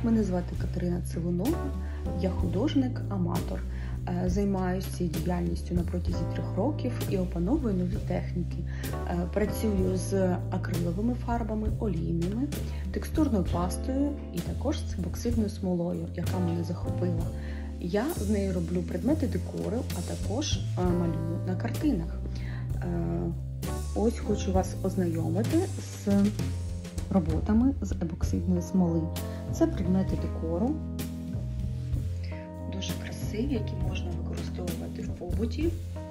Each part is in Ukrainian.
Мене звати Катерина Цивунова, я художник-аматор. Займаюся цією діяльністю на протязі 3 років і опановую нові техніки. Працюю з акриловими фарбами, олійними, текстурною пастою і також з епоксидною смолою, яка мене захопила. Я з нею роблю предмети декору, а також малюю на картинах. Ось хочу вас ознайомити з роботами з епоксидної смоли. Це предмети декору, дуже красиві, які можна використовувати в побуті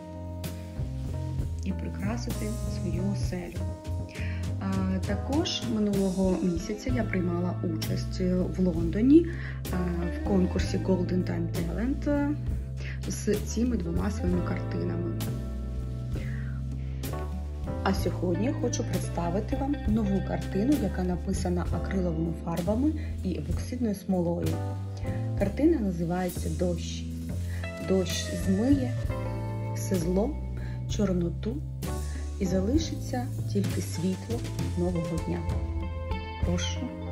і прикрасити свою оселю. Також минулого місяця я приймала участь в Лондоні в конкурсі Golden Time Talent з цими 2 своїми картинами. А сьогодні хочу представити вам нову картину, яка написана акриловими фарбами і епоксидною смолою. Картина називається «Дощ». Дощ змиє все зло, чорноту і залишиться тільки світло нового дня. Прошу.